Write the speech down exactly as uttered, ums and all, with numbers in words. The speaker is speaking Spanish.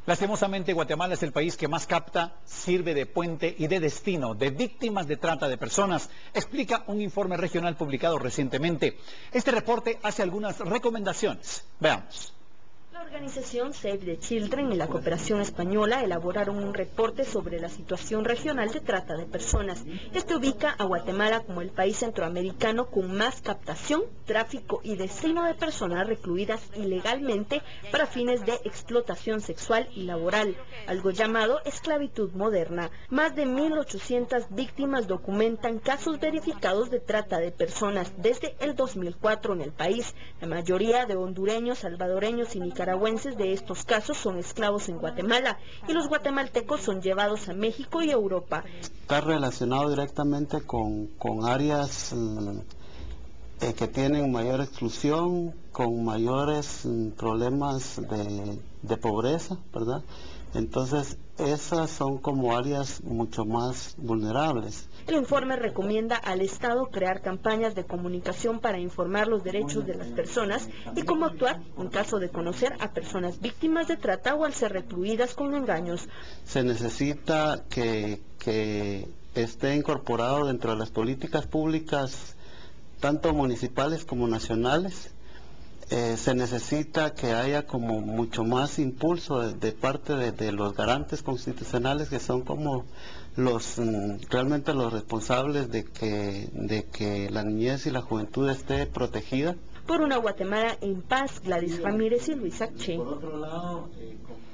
Lastimosamente, Guatemala es el país que más capta, sirve de puente y de destino de víctimas de trata de personas, explica un informe regional publicado recientemente. Este reporte hace algunas recomendaciones. Veamos. La organización Save the Children y la cooperación española elaboraron un reporte sobre la situación regional de trata de personas. Este ubica a Guatemala como el país centroamericano con más captación, tráfico y destino de personas recluidas ilegalmente para fines de explotación sexual y laboral, algo llamado esclavitud moderna. Más de mil ochocientas víctimas documentan casos verificados de trata de personas desde el dos mil cuatro en el país, la mayoría de hondureños, salvadoreños y nicaragüenses. De estos casos son esclavos en Guatemala y los guatemaltecos son llevados a México y Europa. Está relacionado directamente con, con áreas eh, que tienen mayor exclusión, con mayores eh, problemas de, de pobreza, ¿verdad? Entonces, esas son como áreas mucho más vulnerables. El informe recomienda al Estado crear campañas de comunicación para informar los derechos de las personas y cómo actuar en caso de conocer a personas víctimas de trata o al ser recluidas con engaños. Se necesita que, que esté incorporado dentro de las políticas públicas, tanto municipales como nacionales. Eh, se necesita que haya como mucho más impulso de, de parte de, de los garantes constitucionales, que son como los mm, realmente los responsables de que, de que la niñez y la juventud esté protegida. Por una Guatemala en paz, Gladys Ramírez y Luisa Che. Por otro lado, eh,